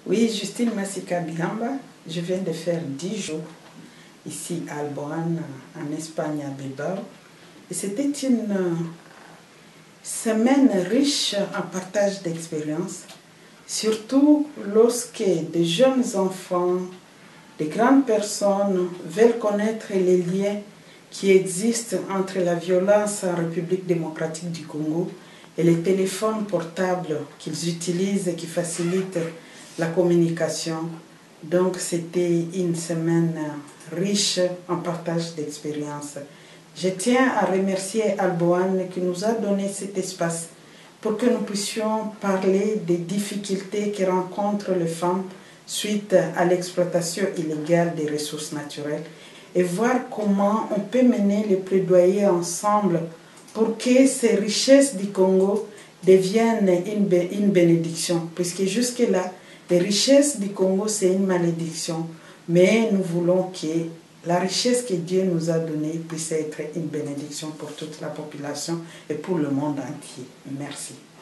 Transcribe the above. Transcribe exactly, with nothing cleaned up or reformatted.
Oui, Justine Massika Biamba, je viens de faire dix jours ici à Alboran, en Espagne, à Bilbao. Et c'était une semaine riche en partage d'expériences, surtout lorsque des jeunes enfants, des grandes personnes veulent connaître les liens qui existent entre la violence en République démocratique du Congo et les téléphones portables qu'ils utilisent et qui facilitent la communication. Donc c'était une semaine riche en partage d'expériences. Je tiens à remercier Alboran qui nous a donné cet espace pour que nous puissions parler des difficultés que rencontrent les femmes suite à l'exploitation illégale des ressources naturelles et voir comment on peut mener les plaidoyers ensemble pour que ces richesses du Congo deviennent une, une bénédiction, puisque jusque-là, les richesses du Congo, c'est une malédiction, mais nous voulons que la richesse que Dieu nous a donnée puisse être une bénédiction pour toute la population et pour le monde entier. Merci.